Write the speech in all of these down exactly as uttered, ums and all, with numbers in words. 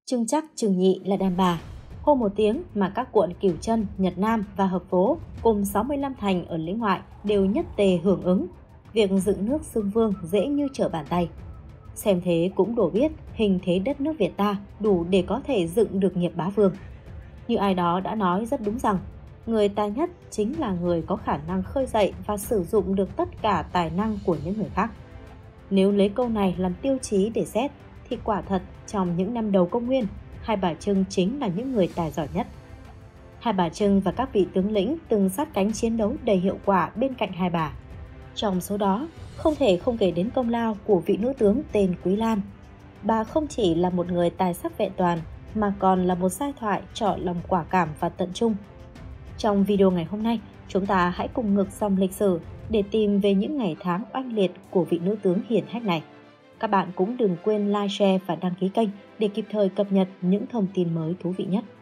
Trưng Trắc, Trừng Nhị là đàn bà. Hô một tiếng mà các quận Cửu Chân, Nhật Nam và Hợp Phố cùng sáu mươi lăm thành ở lĩnh ngoại đều nhất tề hưởng ứng. Việc dựng nước xưng vương dễ như trở bàn tay. Xem thế cũng đổ biết hình thế đất nước Việt ta đủ để có thể dựng được nghiệp bá vương. Như ai đó đã nói rất đúng rằng, người tài nhất chính là người có khả năng khơi dậy và sử dụng được tất cả tài năng của những người khác. Nếu lấy câu này làm tiêu chí để xét, thì quả thật trong những năm đầu công nguyên, Hai Bà Trưng chính là những người tài giỏi nhất. Hai Bà Trưng và các vị tướng lĩnh từng sát cánh chiến đấu đầy hiệu quả bên cạnh hai bà. Trong số đó, không thể không kể đến công lao của vị nữ tướng tên Quý Lan. Bà không chỉ là một người tài sắc vẹn toàn, mà còn là một giai thoại trọn lòng quả cảm và tận trung. Trong video ngày hôm nay, chúng ta hãy cùng ngược dòng lịch sử để tìm về những ngày tháng oanh liệt của vị nữ tướng hiển hách này. Các bạn cũng đừng quên like, share và đăng ký kênh để kịp thời cập nhật những thông tin mới thú vị nhất.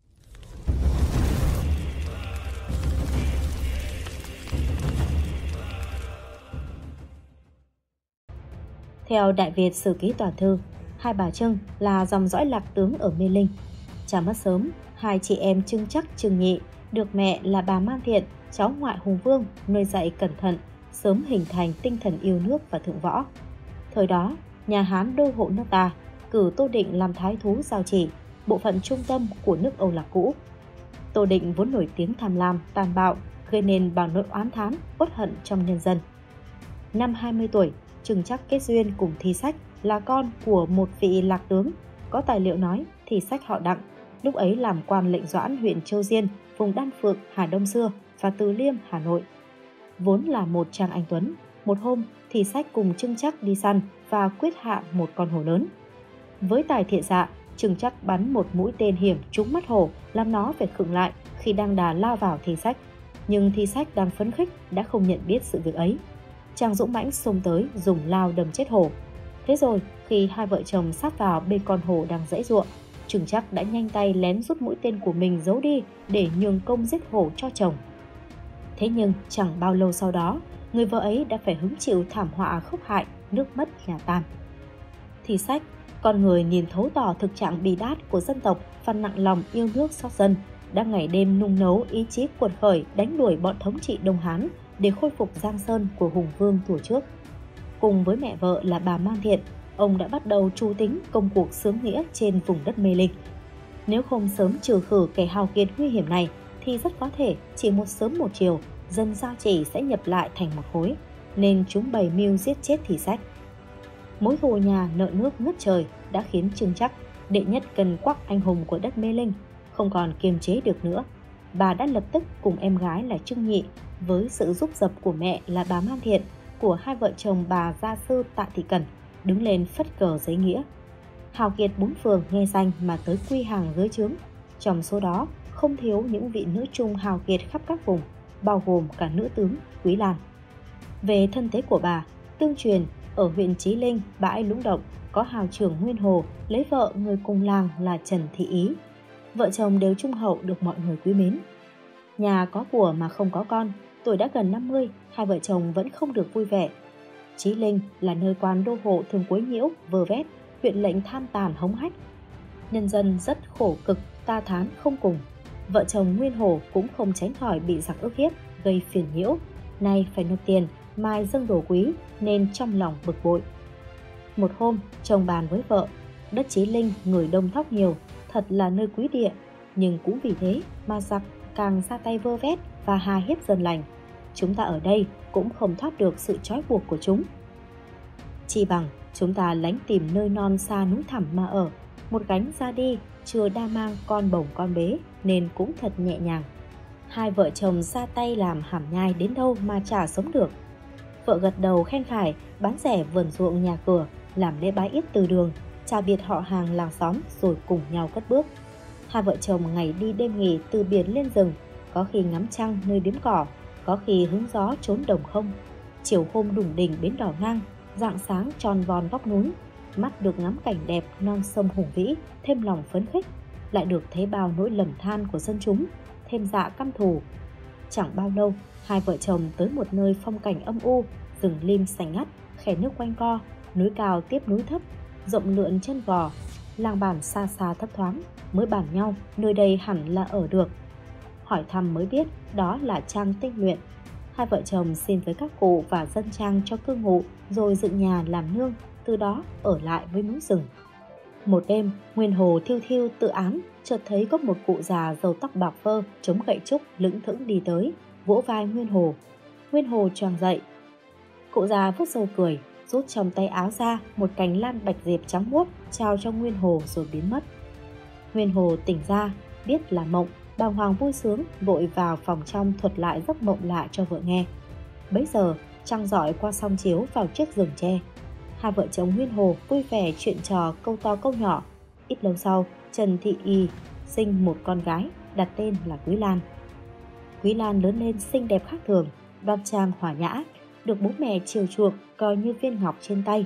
Theo Đại Việt Sử Ký Toàn Thư, Hai Bà Trưng là dòng dõi lạc tướng ở Mê Linh. Cha mất sớm, hai chị em Trưng Trắc, Trừng Nhị được mẹ là bà Man Thiện, cháu ngoại Hùng Vương, nuôi dạy cẩn thận, sớm hình thành tinh thần yêu nước và thượng võ. Thời đó, nhà Hán đô hộ nước ta cử Tô Định làm thái thú Giao Chỉ, bộ phận trung tâm của nước Âu Lạc cũ. Tô Định vốn nổi tiếng tham lam, tàn bạo, gây nên bao nỗi oán thán, uất hận trong nhân dân. Năm hai mươi tuổi, Trưng Trắc kết duyên cùng Thi Sách là con của một vị lạc tướng. Có tài liệu nói Thi Sách họ Đặng, lúc ấy làm quan lệnh doãn huyện Châu Diên, vùng Đan Phượng, Hà Đông xưa và Từ Liêm, Hà Nội. Vốn là một chàng anh tuấn, một hôm Thi Sách cùng Trưng Trắc đi săn và quyết hạ một con hổ lớn. Với tài thiện dạ, Trưng Trắc bắn một mũi tên hiểm trúng mắt hổ, làm nó phải khựng lại khi đang đà lao vào Thi Sách. Nhưng Thi Sách đang phấn khích đã không nhận biết sự việc ấy. Chàng dũng mãnh xông tới dùng lao đâm chết hổ. Thế rồi khi hai vợ chồng sát vào bên con hổ đang giãy giụa, Trưng Trắc đã nhanh tay lén rút mũi tên của mình giấu đi để nhường công giết hổ cho chồng. Thế nhưng chẳng bao lâu sau đó, người vợ ấy đã phải hứng chịu thảm họa khốc hại, nước mất nhà tan. Thi Sách, con người nhìn thấu tỏ thực trạng bi đát của dân tộc và nặng lòng yêu nước xót dân, đã ngày đêm nung nấu ý chí cuột khởi đánh đuổi bọn thống trị Đông Hán để khôi phục Giang Sơn của Hùng Vương thuở trước. Cùng với mẹ vợ là bà Man Thiện, ông đã bắt đầu trù tính công cuộc xướng nghĩa trên vùng đất Mê Linh. Nếu không sớm trừ khử kẻ hào kiệt nguy hiểm này, thì rất có thể chỉ một sớm một chiều, dân Giao Chỉ sẽ nhập lại thành một khối, nên chúng bày mưu giết chết Thi Sách. Mối thù nhà nợ nước ngất trời đã khiến Trưng Trắc, đệ nhất cân quắc anh hùng của đất Mê Linh, không còn kiềm chế được nữa. Bà đã lập tức cùng em gái là Trưng Nhị, với sự giúp dập của mẹ là bà Man Thiện, của hai vợ chồng bà gia sư Tạ Thị Cẩn, đứng lên phất cờ giấy nghĩa. Hào kiệt bốn phường nghe danh mà tới quy hàng dưới trướng. Trong số đó không thiếu những vị nữ trung hào kiệt khắp các vùng, bao gồm cả nữ tướng Quý Lan. Về thân thế của bà, tương truyền ở huyện Chí Linh, bãi Lũng Động có hào trưởng Nguyên Hồ lấy vợ người cùng làng là Trần Thị Ý. Vợ chồng đều trung hậu được mọi người quý mến. Nhà có của mà không có con, tuổi đã gần năm mươi, hai vợ chồng vẫn không được vui vẻ. Chí Linh là nơi quan đô hộ thường quấy nhiễu, vơ vét, huyện lệnh tham tàn hống hách. Nhân dân rất khổ cực, ta thán không cùng. Vợ chồng Nguyên Hồ cũng không tránh khỏi bị giặc ức hiếp, gây phiền nhiễu. Nay phải nộp tiền, mai dâng đồ quý, nên trong lòng bực bội. Một hôm, chồng bàn với vợ, đất Chí Linh người đông thóc nhiều, thật là nơi quý địa, nhưng cũng vì thế mà giặc càng ra tay vơ vét và hà hiếp dân lành. Chúng ta ở đây cũng không thoát được sự trói buộc của chúng. Chỉ bằng chúng ta lánh tìm nơi non xa núi thẳm mà ở, một gánh ra đi, chưa đa mang con bồng con bế, nên cũng thật nhẹ nhàng. Hai vợ chồng ra tay làm hàm nhai đến đâu mà chả sống được. Vợ gật đầu khen phải, bán rẻ vườn ruộng nhà cửa, làm lễ bái yết từ đường, chào biệt họ hàng làng xóm rồi cùng nhau cất bước. Hai vợ chồng ngày đi đêm nghỉ từ biển lên rừng, có khi ngắm trăng nơi điếm cỏ, có khi hứng gió trốn đồng không. Chiều hôm đủng đỉnh bến đỏ ngang, rạng sáng tròn vòn góc núi, mắt được ngắm cảnh đẹp non sông hùng vĩ, thêm lòng phấn khích, lại được thấy bao nỗi lầm than của dân chúng, thêm dạ căm thù. Chẳng bao lâu, hai vợ chồng tới một nơi phong cảnh âm u, rừng lim xanh ngắt, khe nước quanh co, núi cao tiếp núi thấp, rộng lượn chân vò, làng bản xa xa thấp thoáng, mới bàn nhau nơi đây hẳn là ở được. Hỏi thăm mới biết đó là trang tinh luyện. Hai vợ chồng xin với các cụ và dân trang cho cư ngụ, rồi dựng nhà làm nương, từ đó ở lại với núi rừng. Một đêm, Nguyên Hồ thiêu thiêu tự ám, chợt thấy có một cụ già râu tóc bạc phơ, chống gậy trúc lững thững đi tới, vỗ vai Nguyên Hồ. Nguyên Hồ choàng dậy. Cụ già vuốt râu cười, rút trong tay áo ra một cành lan bạch diệp trắng muốt, trao cho Nguyên Hồ rồi biến mất. Nguyên Hồ tỉnh ra, biết là mộng, bàng hoàng vui sướng, vội vào phòng trong thuật lại giấc mộng lạ cho vợ nghe. Bấy giờ, trăng rọi qua song chiếu vào chiếc giường tre. Hai vợ chồng Nguyên Hồ vui vẻ chuyện trò câu to câu nhỏ. Ít lâu sau, Trần Thị Y sinh một con gái, đặt tên là Quý Lan. Quý Lan lớn lên xinh đẹp khác thường, đoan trang hòa nhã, được bố mẹ chiều chuộng coi như viên ngọc trên tay.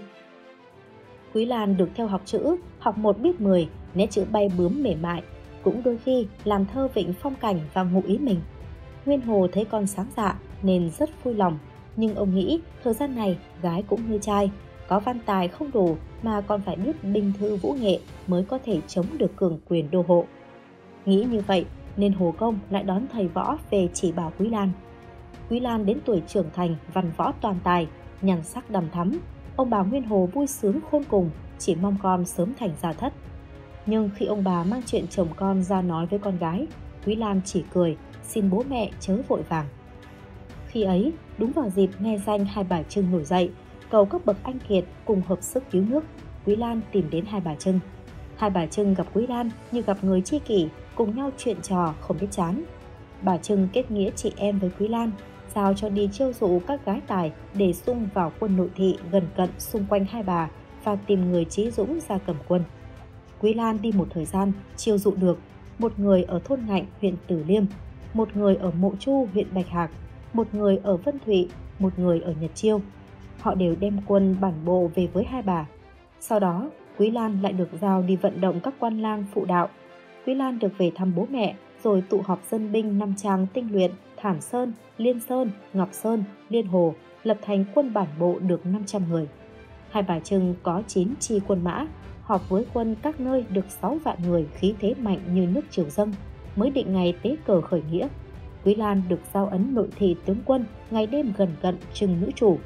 Quý Lan được theo học chữ, học một biết mười, nét chữ bay bướm mềm mại, cũng đôi khi làm thơ vịnh phong cảnh và ngụ ý mình. Nguyên Hồ thấy con sáng dạ nên rất vui lòng, nhưng ông nghĩ thời gian này gái cũng như trai, có văn tài không đủ mà còn phải biết binh thư vũ nghệ mới có thể chống được cường quyền đô hộ. Nghĩ như vậy nên Hồ Công lại đón thầy võ về chỉ bảo Quý Lan. Quý Lan đến tuổi trưởng thành, văn võ toàn tài, nhan sắc đằm thắm. Ông bà Nguyên Hồ vui sướng khôn cùng, chỉ mong con sớm thành gia thất. Nhưng khi ông bà mang chuyện chồng con ra nói với con gái, Quý Lan chỉ cười, xin bố mẹ chớ vội vàng. Khi ấy, đúng vào dịp nghe danh Hai Bà Trưng nổi dậy, cầu các bậc anh kiệt cùng hợp sức cứu nước, Quý Lan tìm đến Hai Bà Trưng. Hai Bà Trưng gặp Quý Lan như gặp người tri kỷ, cùng nhau chuyện trò không biết chán. Bà Trưng kết nghĩa chị em với Quý Lan, giao cho đi chiêu dụ các gái tài để xung vào quân nội thị gần cận xung quanh Hai Bà và tìm người trí dũng ra cầm quân. Quý Lan đi một thời gian, chiêu dụ được một người ở thôn Ngạnh, huyện Từ Liêm, một người ở Mộ Chu, huyện Bạch Hạc, một người ở Vân Thụy, một người ở Nhật Chiêu. Họ đều đem quân bản bộ về với Hai Bà. Sau đó, Quý Lan lại được giao đi vận động các quan lang phụ đạo. Quý Lan được về thăm bố mẹ, rồi tụ họp dân binh năm trang tinh luyện, Thản Sơn, Liên Sơn, Ngọc Sơn, Liên Hồ, lập thành quân bản bộ được năm trăm người. Hai Bà Trưng có chín chi quân mã, họp với quân các nơi được sáu vạn người, khí thế mạnh như nước triều dâng, mới định ngày tế cờ khởi nghĩa. Quý Lan được giao ấn nội thị tướng quân, ngày đêm gần cận Trưng nữ chủ.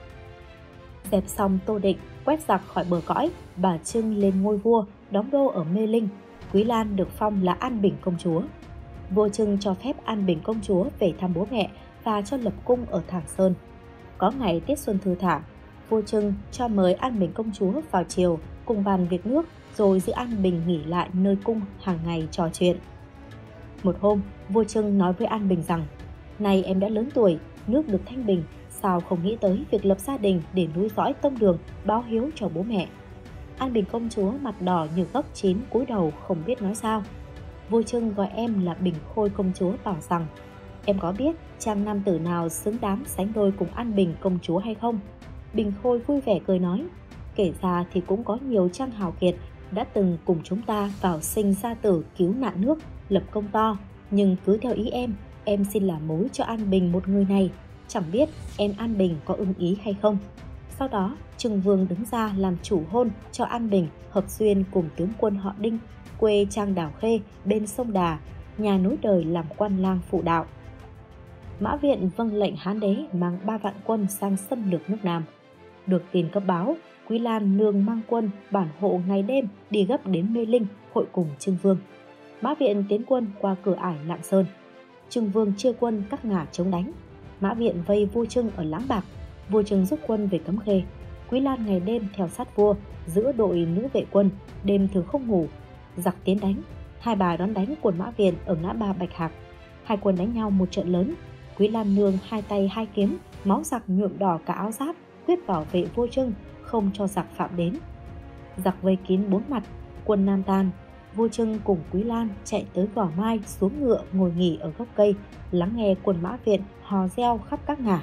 Dẹp xong Tô Định, quét giặc khỏi bờ cõi, bà Trưng lên ngôi vua, đóng đô ở Mê Linh. Quý Lan được phong là An Bình công chúa. Vua Trưng cho phép An Bình công chúa về thăm bố mẹ và cho lập cung ở Thản Sơn. Có ngày Tết Xuân thư thả, vua Trưng cho mời An Bình công chúa vào triều cùng bàn việc nước, rồi giữ An Bình nghỉ lại nơi cung hàng ngày trò chuyện. Một hôm, vua Trưng nói với An Bình rằng: "Này em đã lớn tuổi, nước được thanh bình, sao không nghĩ tới việc lập gia đình để nối dõi tông đường, báo hiếu cho bố mẹ?" An Bình công chúa mặt đỏ như gốc chín, cúi đầu không biết nói sao. Vua Trưng gọi em là Bình Khôi công chúa, bảo rằng: "Em có biết chàng nam tử nào xứng đáng sánh đôi cùng An Bình công chúa hay không?" Bình Khôi vui vẻ cười nói: "Kể ra thì cũng có nhiều trang hào kiệt đã từng cùng chúng ta vào sinh ra tử, cứu nạn nước, lập công to, nhưng cứ theo ý em, em xin làm mối cho An Bình một người này, chẳng biết em An Bình có ưng ý hay không." Sau đó, Trưng Vương đứng ra làm chủ hôn cho An Bình hợp duyên cùng tướng quân họ Đinh, quê Trang Đào Khê bên sông Đà, nhà nối đời làm quan lang phụ đạo. Mã Viện vâng lệnh Hán đế mang ba vạn quân sang xâm lược nước Nam. Được tin cấp báo, Quý Lan nương mang quân bản hộ ngày đêm đi gấp đến Mê Linh hội cùng Trưng Vương. Mã Viện tiến quân qua cửa ải Lạng Sơn. Trưng Vương chia quân các ngả chống đánh. Mã Viện vây vua Trưng ở Láng Bạc. Vua Trưng rút quân về Cấm Khê. Quý Lan ngày đêm theo sát vua, giữa đội nữ vệ quân, đêm thường không ngủ. Giặc tiến đánh, Hai Bà đón đánh quân Mã Viện ở ngã ba Bạch Hạc. Hai quân đánh nhau một trận lớn. Quý Lan nương hai tay hai kiếm, máu giặc nhuộm đỏ cả áo giáp, quyết bảo vệ vua Trưng, không cho giặc phạm đến. Giặc vây kín bốn mặt, quân Nam tan. Vua Trưng cùng Quý Lan chạy tới Gò Mai, xuống ngựa ngồi nghỉ ở gốc cây, lắng nghe quân Mã Viện hò reo khắp các ngả.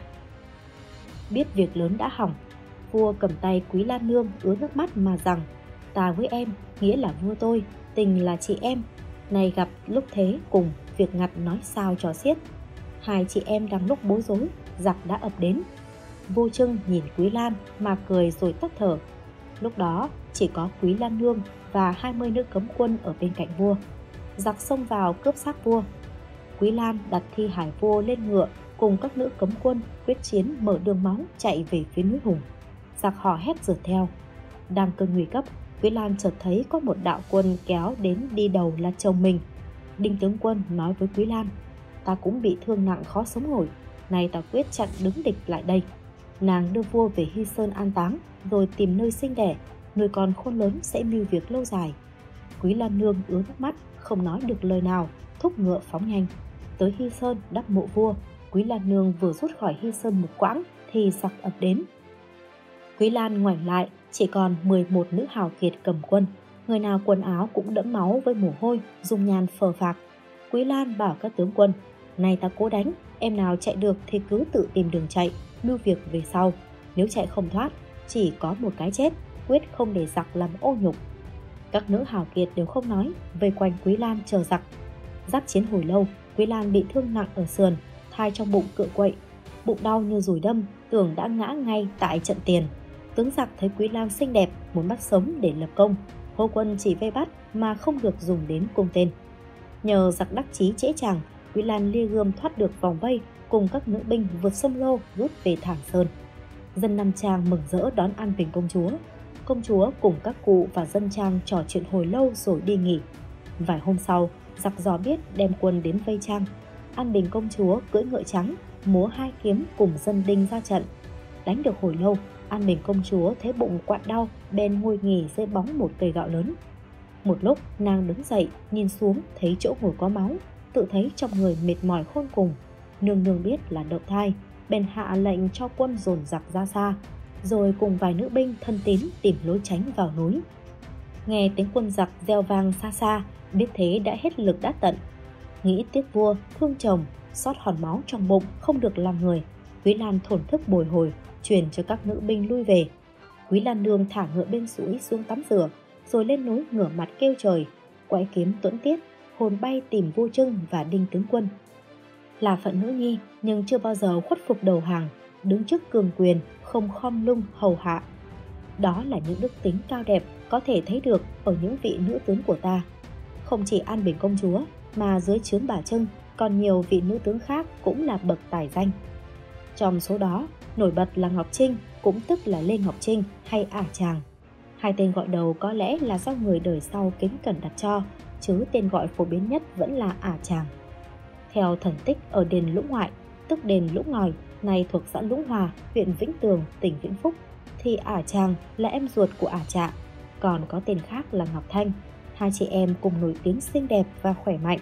Biết việc lớn đã hỏng, vua cầm tay Quý Lan nương ứa nước mắt mà rằng: "Ta với em nghĩa là vua tôi, tình là chị em, này gặp lúc thế cùng, việc ngặt nói sao cho xiết." Hai chị em đang lúc bối rối, giặc đã ập đến. Vua Trưng nhìn Quý Lan mà cười rồi tắt thở. Lúc đó chỉ có Quý Lan nương và hai mươi nữ cấm quân ở bên cạnh vua. Giặc xông vào cướp xác vua. Quý Lan đặt thi hài vua lên ngựa cùng các nữ cấm quân quyết chiến mở đường máu chạy về phía núi Hùng. Giặc hò hét rượt theo. Đang cơn nguy cấp, Quý Lan chợt thấy có một đạo quân kéo đến, đi đầu là chồng mình. Đinh tướng quân nói với Quý Lan: "Ta cũng bị thương nặng khó sống nổi, nay ta quyết chặn đứng địch lại đây. Nàng đưa vua về Hy Sơn an táng, rồi tìm nơi sinh đẻ, nuôi con khôn lớn sẽ mưu việc lâu dài." Quý Lan nương ứa nước mắt, không nói được lời nào, thúc ngựa phóng nhanh. Tới Hy Sơn đắp mộ vua, Quý Lan nương vừa rút khỏi Hy Sơn một quãng thì giặc ập đến. Quý Lan ngoảnh lại, chỉ còn mười một nữ hào kiệt cầm quân, người nào quần áo cũng đẫm máu với mồ hôi, dung nhan phờ phạc. Quý Lan bảo các tướng quân: "Này ta cố đánh, em nào chạy được thì cứ tự tìm đường chạy, mưu việc về sau. Nếu chạy không thoát, chỉ có một cái chết, quyết không để giặc làm ô nhục." Các nữ hào kiệt đều không nói, vây quanh Quý Lan chờ giặc. Giáp chiến hồi lâu, Quý Lan bị thương nặng ở sườn, thai trong bụng cựa quậy, bụng đau như dùi đâm, tưởng đã ngã ngay tại trận tiền. Tướng giặc thấy Quý Lan xinh đẹp, muốn bắt sống để lập công, hô quân chỉ vây bắt mà không được dùng đến cung tên. Nhờ giặc đắc chí trễ chàng, Quý Lan lia gươm thoát được vòng vây, cùng các nữ binh vượt sông Lô rút về Thảng Sơn. Dân Nam Trang mừng rỡ đón An Bình công chúa. Công chúa cùng các cụ và dân Trang trò chuyện hồi lâu rồi đi nghỉ. Vài hôm sau, giặc dò biết đem quân đến vây Trang. An Bình công chúa cưỡi ngựa trắng, múa hai kiếm cùng dân Đinh ra trận. Đánh được hồi lâu, An Bình công chúa thấy bụng quặn đau, bèn ngồi nghỉ dưới bóng một cây gạo lớn. Một lúc nàng đứng dậy, nhìn xuống thấy chỗ ngồi có máu, tự thấy trong người mệt mỏi khôn cùng. Nương nương biết là đậu thai, bèn hạ lệnh cho quân dồn giặc ra xa, rồi cùng vài nữ binh thân tín tìm lối tránh vào núi. Nghe tiếng quân giặc reo vang xa xa, biết thế đã hết lực đã tận. Nghĩ tiếc vua, thương chồng, xót hòn máu trong bụng không được làm người, Quý Lan thổn thức bồi hồi, truyền cho các nữ binh lui về. Quý Lan nương thả ngựa bên suối xuống tắm rửa, rồi lên núi ngửa mặt kêu trời, quái kiếm tuẫn tiết, hồn bay tìm vua Trưng và Đinh tướng quân. Là phận nữ nhi nhưng chưa bao giờ khuất phục đầu hàng, đứng trước cường quyền, không khom lưng hầu hạ. Đó là những đức tính cao đẹp có thể thấy được ở những vị nữ tướng của ta. Không chỉ An Bình công chúa mà dưới trướng bà Trưng còn nhiều vị nữ tướng khác cũng là bậc tài danh. Trong số đó, nổi bật là Ngọc Trinh, cũng tức là Lê Ngọc Trinh hay Ả Chàng. Hai tên gọi đầu có lẽ là do người đời sau kính cẩn đặt cho, chứ tên gọi phổ biến nhất vẫn là Ả Chàng. Theo thần tích ở đền Lũng Ngoại, tức đền Lũng Ngòi, nay thuộc xã Lũng Hòa, huyện Vĩnh Tường, tỉnh Vĩnh Phúc, thì Ả Chàng là em ruột của Ả Trạ, còn có tên khác là Ngọc Thanh. Hai chị em cùng nổi tiếng xinh đẹp và khỏe mạnh.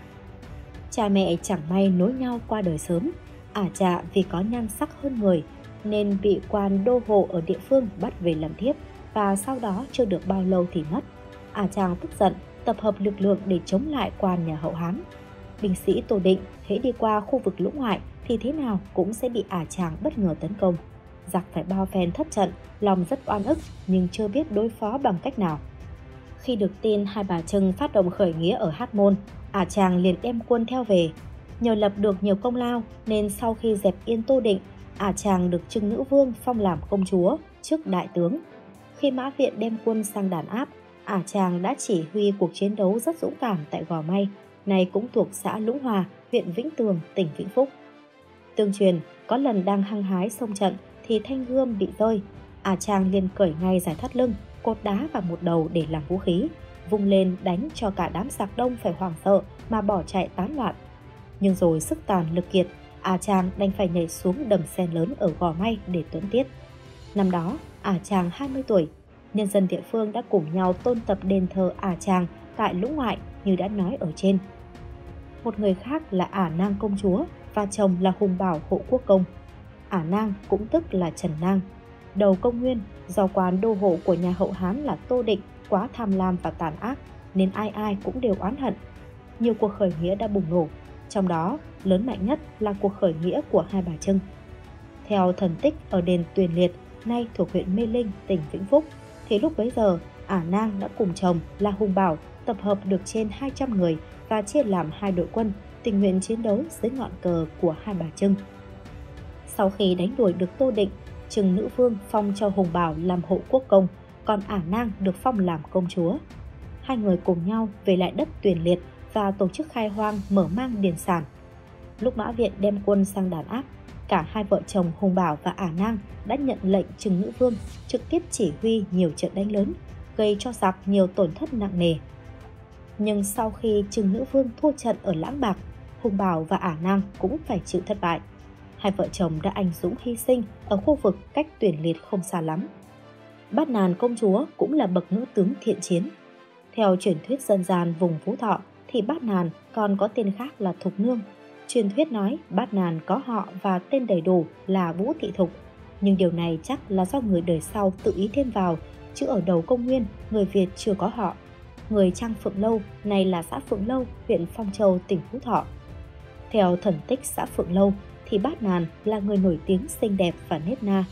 Cha mẹ chẳng may nối nhau qua đời sớm. Ả Trạ vì có nhan sắc hơn người nên bị quan đô hộ ở địa phương bắt về làm thiếp, và sau đó chưa được bao lâu thì mất. Ả Chàng tức giận, tập hợp lực lượng để chống lại quan nhà Hậu Hán. Binh sĩ Tô Định hễ đi qua khu vực Lũng Ngoại thì thế nào cũng sẽ bị Ả Chàng bất ngờ tấn công. Giặc phải bao phen thất trận, lòng rất oan ức nhưng chưa biết đối phó bằng cách nào. Khi được tin Hai Bà Trưng phát động khởi nghĩa ở Hát Môn, Ả Chàng liền đem quân theo về. Nhờ lập được nhiều công lao nên sau khi dẹp yên Tô Định, Ả Chàng được Trưng Nữ Vương phong làm công chúa trước đại tướng. Khi Mã Viện đem quân sang đàn áp, Ả Chàng đã chỉ huy cuộc chiến đấu rất dũng cảm tại Gò May, này cũng thuộc xã Lũng Hòa, huyện Vĩnh Tường, tỉnh Vĩnh Phúc. Tương truyền, có lần đang hăng hái xông trận thì thanh gươm bị rơi. Ả Chàng liền cởi ngay giải thắt lưng, cột đá vào một đầu để làm vũ khí, vung lên đánh cho cả đám giặc đông phải hoảng sợ mà bỏ chạy tán loạn. Nhưng rồi sức tàn lực kiệt, Ả Chàng đành phải nhảy xuống đầm sen lớn ở Gò May để tuẫn tiết. Năm đó, Ả Chàng hai mươi tuổi, nhân dân địa phương đã cùng nhau tôn tập đền thờ Ả Chàng tại Lũng Ngoại như đã nói ở trên. Một người khác là Ả Nang công chúa và chồng là Hùng Bảo hộ quốc công. Ả Nang cũng tức là Trần Nang. Đầu công nguyên, do quan đô hộ của nhà Hậu Hán là Tô Định quá tham lam và tàn ác nên ai ai cũng đều oán hận. Nhiều cuộc khởi nghĩa đã bùng nổ, trong đó lớn mạnh nhất là cuộc khởi nghĩa của Hai Bà Trưng. Theo thần tích ở đền Tuyền Liệt, nay thuộc huyện Mê Linh, tỉnh Vĩnh Phúc, thì lúc bấy giờ Ả Nang đã cùng chồng là Hùng Bảo tập hợp được trên hai trăm người và chia làm hai đội quân tình nguyện chiến đấu dưới ngọn cờ của Hai Bà Trưng. Sau khi đánh đuổi được Tô Định, Trưng Nữ Vương phong cho Hùng Bảo làm hộ quốc công, còn Ả Nang được phong làm công chúa. hai người cùng nhau về lại đất Tuyển Liệt và tổ chức khai hoang mở mang điền sản. Lúc Mã Viện đem quân sang đàn áp, cả hai vợ chồng Hùng Bảo và Ả Nang đã nhận lệnh Trừng Nữ Vương trực tiếp chỉ huy nhiều trận đánh lớn, gây cho giặc nhiều tổn thất nặng nề. Nhưng sau khi Trừng Nữ Vương thua trận ở Lãng Bạc, Hùng Bảo và Ả Nang cũng phải chịu thất bại. Hai vợ chồng đã anh dũng hy sinh ở khu vực cách Tuyển Liệt không xa lắm. Bát Nàn công chúa cũng là bậc nữ tướng thiện chiến. Theo truyền thuyết dân gian vùng Phú Thọ thì Bát Nàn còn có tên khác là Thục Nương. Truyền thuyết nói Bát Nàn có họ và tên đầy đủ là Vũ Thị Thục, nhưng điều này chắc là do người đời sau tự ý thêm vào, chứ ở đầu công nguyên người Việt chưa có họ. Người Trang Phượng Lâu này là xã Phượng Lâu, huyện Phong Châu, tỉnh Phú Thọ. Theo thần tích xã Phượng Lâu thì Bát Nàn là người nổi tiếng xinh đẹp và nết na.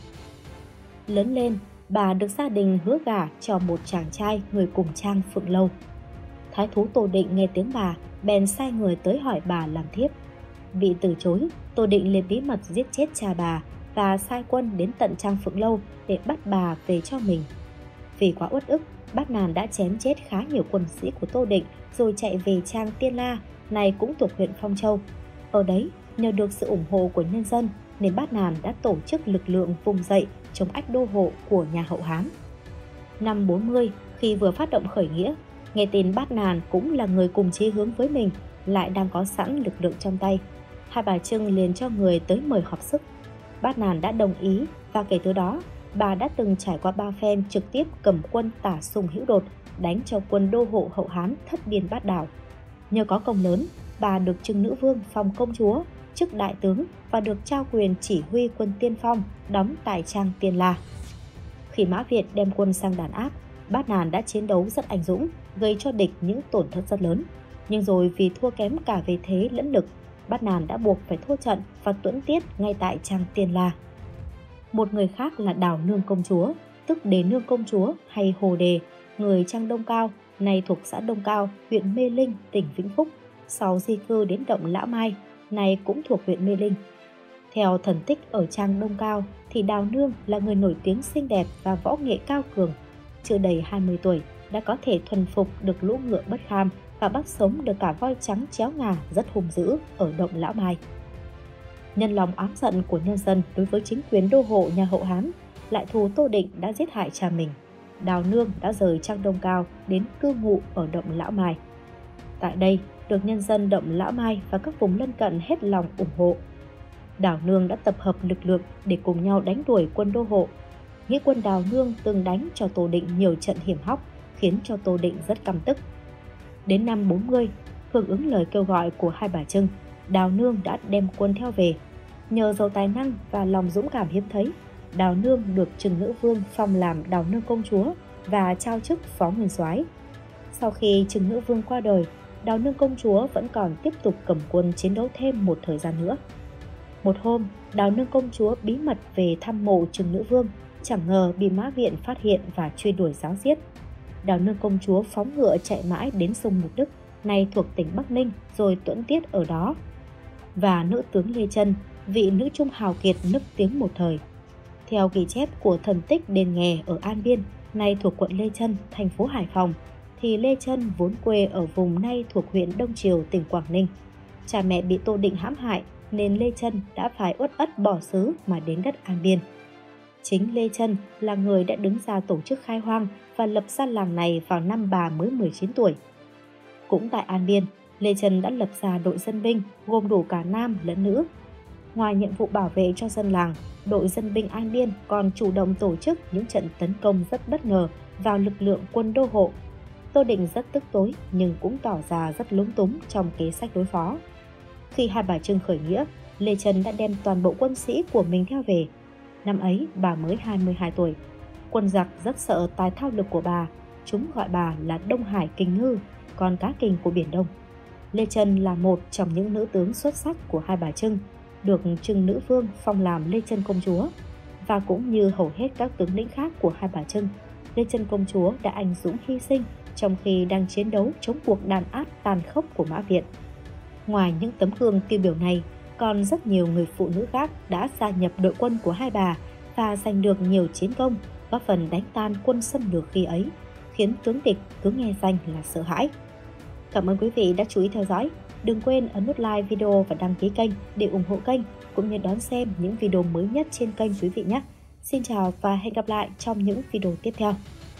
Lớn lên, bà được gia đình hứa gả cho một chàng trai người cùng Trang Phượng Lâu. Thái thú Tô Định nghe tiếng bà, bèn sai người tới hỏi bà làm thiếp. Bị từ chối, Tô Định liền bí mật giết chết cha bà và sai quân đến tận Trang Phượng Lâu để bắt bà về cho mình. Vì quá uất ức, Bát Nàn đã chém chết khá nhiều quân sĩ của Tô Định rồi chạy về Trang Tiên La, này cũng thuộc huyện Phong Châu. Ở đấy, nhờ được sự ủng hộ của nhân dân nên Bát Nàn đã tổ chức lực lượng vùng dậy chống ách đô hộ của nhà Hậu Hán. Năm bốn mươi, khi vừa phát động khởi nghĩa, nghe tin Bát Nàn cũng là người cùng chí hướng với mình, lại đang có sẵn lực lượng trong tay, Hai Bà Trưng liền cho người tới mời họp sức. Bát Nàn đã đồng ý và kể từ đó, bà đã từng trải qua ba phen trực tiếp cầm quân tả xung hữu đột, đánh cho quân đô hộ Hậu Hán thất điên bát đảo. Nhờ có công lớn, bà được Trừng Nữ Vương phong công chúa, chức đại tướng và được trao quyền chỉ huy quân tiên phong đóng tại Trang Tiên La. Khi Mã Việt đem quân sang đàn áp, Bát Nàn đã chiến đấu rất anh dũng, gây cho địch những tổn thất rất lớn. Nhưng rồi vì thua kém cả về thế lẫn lực, Bát Nàn đã buộc phải thua trận và tuẫn tiết ngay tại Trang Tiên La. Một người khác là Đào Nương công chúa, tức Đề Nương công chúa hay Hồ Đề, người Trang Đông Cao, nay thuộc xã Đông Cao, huyện Mê Linh, tỉnh Vĩnh Phúc, sau di cư đến động Lã Mai, này cũng thuộc huyện Mê Linh. Theo thần tích ở Trang Đông Cao thì Đào Nương là người nổi tiếng xinh đẹp và võ nghệ cao cường. Chưa đầy hai mươi tuổi đã có thể thuần phục được lũ ngựa bất kham và bắt sống được cả voi trắng chéo ngà rất hung dữ ở động Lã Mai. Nhân lòng ám giận của nhân dân đối với chính quyền đô hộ nhà Hậu Hán, lại thù Tô Định đã giết hại cha mình, Đào Nương đã rời Trang Đông Cao đến cư ngụ ở động Lã Mai. Tại đây, được nhân dân động Lã Mai và các vùng lân cận hết lòng ủng hộ. Đào Nương đã tập hợp lực lượng để cùng nhau đánh đuổi quân đô hộ. Nghĩa quân Đào Nương từng đánh cho Tô Định nhiều trận hiểm hóc, khiến cho Tô Định rất căm tức. Đến năm bốn mươi, hưởng ứng lời kêu gọi của Hai Bà Trưng, Đào Nương đã đem quân theo về. Nhờ giàu tài năng và lòng dũng cảm hiếm thấy, Đào Nương được Trừng Nữ Vương phong làm Đào Nương công chúa và trao chức phó nguyên soái. Sau khi Trừng Nữ Vương qua đời, Đào Nương công chúa vẫn còn tiếp tục cầm quân chiến đấu thêm một thời gian nữa. Một hôm, Đào Nương công chúa bí mật về thăm mộ Trừng Nữ Vương, chẳng ngờ bị Mã Viện phát hiện và truy đuổi giáo giết. Đào Nương công chúa phóng ngựa chạy mãi đến sông Mục Đức, nay thuộc tỉnh Bắc Ninh, rồi tuẫn tiết ở đó. Và nữ tướng Lê Chân, vị nữ trung hào kiệt nức tiếng một thời. Theo ghi chép của thần tích Đền Nghè ở An Biên, nay thuộc quận Lê Chân, thành phố Hải Phòng, thì Lê Chân vốn quê ở vùng nay thuộc huyện Đông Triều, tỉnh Quảng Ninh. Cha mẹ bị Tô Định hãm hại nên Lê Chân đã phải uất ất bỏ xứ mà đến đất An Biên. Chính Lê Chân là người đã đứng ra tổ chức khai hoang và lập ra làng này vào năm bà mới mười chín tuổi. Cũng tại An Biên, Lê Chân đã lập ra đội dân binh gồm đủ cả nam lẫn nữ. Ngoài nhiệm vụ bảo vệ cho dân làng, đội dân binh An Biên còn chủ động tổ chức những trận tấn công rất bất ngờ vào lực lượng quân đô hộ. Tô Định rất tức tối nhưng cũng tỏ ra rất lúng túng trong kế sách đối phó. Khi Hai Bà Trưng khởi nghĩa, Lê Chân đã đem toàn bộ quân sĩ của mình theo về. Năm ấy bà mới hai mươi hai tuổi. Quân giặc rất sợ tài thao lược của bà, chúng gọi bà là Đông Hải Kình Ngư, con cá kình của Biển Đông. Lê Chân là một trong những nữ tướng xuất sắc của Hai Bà Trưng, được Trừng Nữ Vương phong làm Lê Chân công chúa. Và cũng như hầu hết các tướng lĩnh khác của Hai Bà Trưng, Lê Chân công chúa đã anh dũng hy sinh trong khi đang chiến đấu chống cuộc đàn áp tàn khốc của Mã Viện. Ngoài những tấm gương tiêu biểu này, còn rất nhiều người phụ nữ khác đã gia nhập đội quân của hai bà và giành được nhiều chiến công, góp phần đánh tan quân xâm lược khi ấy. khiến tướng địch cứ nghe danh là sợ hãi. Cảm ơn quý vị đã chú ý theo dõi. Đừng quên ấn nút like video và đăng ký kênh để ủng hộ kênh, cũng như đón xem những video mới nhất trên kênh quý vị nhé. Xin chào và hẹn gặp lại trong những video tiếp theo.